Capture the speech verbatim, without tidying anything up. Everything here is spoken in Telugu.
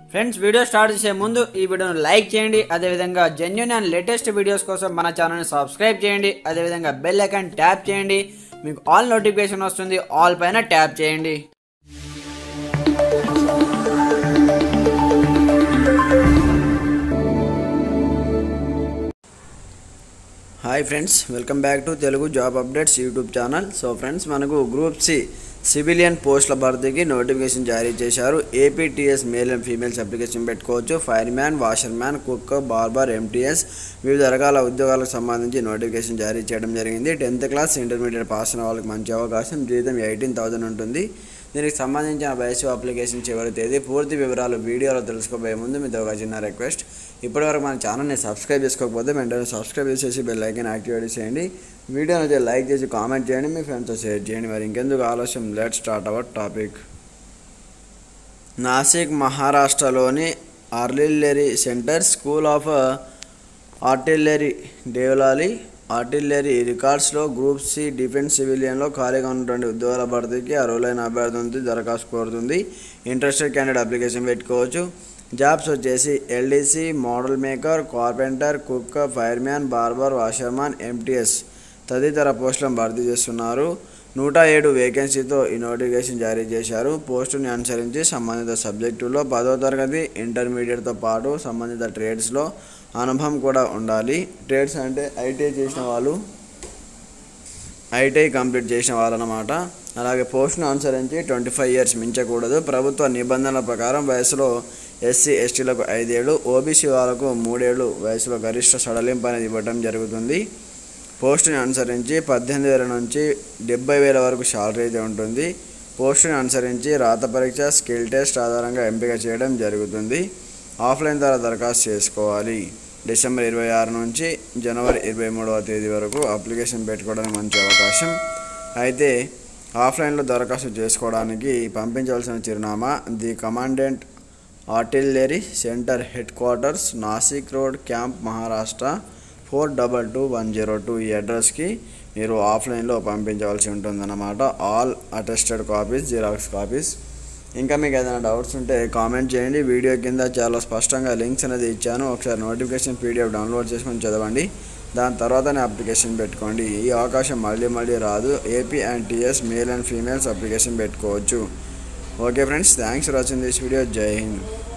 ఫ్రెండ్స్ వీడియో స్టార్ట్ చేసే ముందు ఈ వీడియోను లైక్ చేయండి, అదేవిధంగా జెన్యూన్ అండ్ లేటెస్ట్ వీడియోస్ కోసం మన ఛానల్ని సబ్స్క్రైబ్ చేయండి, అదేవిధంగా బెల్ ఐకాన్ ట్యాప్ చేయండి. మీకు ఆల్ నోటిఫికేషన్ వస్తుంది, ఆల్ పైన ట్యాప్ చేయండి. Hi friends, welcome back to Telugu job updates YouTube channel. So friends, మనకు గ్రూప్ సి సివిలియన్ పోస్టుల భర్తీకి నోటిఫికేషన్ జారీ చేశారు. APTS male and females application పెట్టుకోవచ్చు. Fireman, washerman, cook, barber, MTS వివిధ రకాల ఉద్యోగాలకు సంబంధించి నోటిఫికేషన్ జారీ చేయడం జరిగింది. టెన్త్ క్లాస్ ఇంటర్మీడియట్ పాస్ అయిన వాళ్ళకి మంచి అవకాశం. జీతం ఎయిటీన్ థౌసండ్ ఉంటుంది. దీనికి సంబంధించిన వయసు అప్లికేషన్ చివరి తేదీ. పూర్తి వివరాలు వీడియోలో తెలుసుకోబోయే ముందు మీతో ఒక చిన్న రిక్వెస్ట్. ఇప్పటివరకు మన ఛానల్ని సబ్స్క్రైబ్ చేసుకోకపోతే వెంటనే సబ్స్క్రైబ్ చేసేసి బెల్ ఐకాన్ యాక్టివేట్ చేయండి. వీడియోని అయితే లైక్ చేసి కామెంట్ చేయండి, మీ ఫ్రెండ్స్తో షేర్ చేయండి. మరి ఇంకెందుకు ఆలస్యం, let start our topic. Nashik మహారాష్ట్రలోని artillery centre school of artillery Devlali artillery రికార్డ్స్లో గ్రూప్ సి డిఫెన్స్ సివిలియన్లో ఖాళీగా ఉన్నటువంటి ఉద్యోగాల భర్తీకి అర్హులైన అభ్యర్థులతో దరఖాస్తు కోరుతుంది. ఇంట్రెస్టెడ్ క్యాండిడేట్ అప్లికేషన్ పెట్టుకోవచ్చు. జాబ్స్ వచ్చేసి LDC, model maker, carpenter, cook, fireman, barber, washerman, MTS తదితర పోస్టులను భర్తీ చేస్తున్నారు. నూట ఏడు వేకెన్సీతో ఈ నోటిఫికేషన్ జారీ చేశారు. పోస్టుని అనుసరించి సంబంధిత సబ్జెక్టులో పదో తరగతి ఇంటర్మీడియట్తో పాటు సంబంధిత ట్రేడ్స్లో అనుభవం కూడా ఉండాలి. ట్రేడ్స్ అంటే ఐటీఐ చేసిన వాళ్ళు, ఐటీఐ కంప్లీట్ చేసిన వాళ్ళు అన్నమాట. అలాగే పోస్టును అనుసరించి ట్వంటీ ఫైవ్ ఇయర్స్ మించకూడదు. ప్రభుత్వ నిబంధనల ప్రకారం వయసులో ఎస్సీ ఎస్టీలకు ఐదేళ్ళు, ఓబీసీ వాళ్ళకు మూడేళ్ళు వయసులో గరిష్ట సడలింపు అనేది ఇవ్వడం జరుగుతుంది. పోస్టుని అనుసరించి పద్దెనిమిది వేల నుంచి డెబ్బై వేల వరకు శాలరీ అయితే ఉంటుంది. పోస్టుని అనుసరించి రాత పరీక్ష, స్కిల్ టెస్ట్ ఆధారంగా ఎంపిక చేయడం జరుగుతుంది. ఆఫ్లైన్ ద్వారా దరఖాస్తు చేసుకోవాలి. డిసెంబర్ ఇరవై ఆరు నుంచి జనవరి ఇరవై మూడవ తేదీ వరకు అప్లికేషన్ పెట్టుకోవడానికి మంచి అవకాశం. అయితే ఆఫ్లైన్లో దరఖాస్తు చేసుకోవడానికి పంపించవలసిన చిరునామా the commandant artillery centre headquarters, Nashik road, camp, Maharashtra four double two one zero two ఈ అడ్రస్కి మీరు ఆఫ్లైన్లో పంపించవలసి ఉంటుందన్నమాట. All attested copies, xerox copies. ఇంకా మీకు ఏదైనా డౌట్స్ ఉంటే కామెంట్ చేయండి. వీడియో కింద చాలా స్పష్టంగా లింక్స్ అనేది ఇచ్చాను. ఒకసారి నోటిఫికేషన్ పీడిఎఫ్ డౌన్లోడ్ చేసుకొని చదవండి. దాని తర్వాతనే అప్లికేషన్ పెట్టుకోండి. ఈ అవకాశం మళ్ళీ మళ్ళీ రాదు. AP and TS male and females application పెట్టుకోవచ్చు. Okay friends, thanks for watching this video. జై హింద్.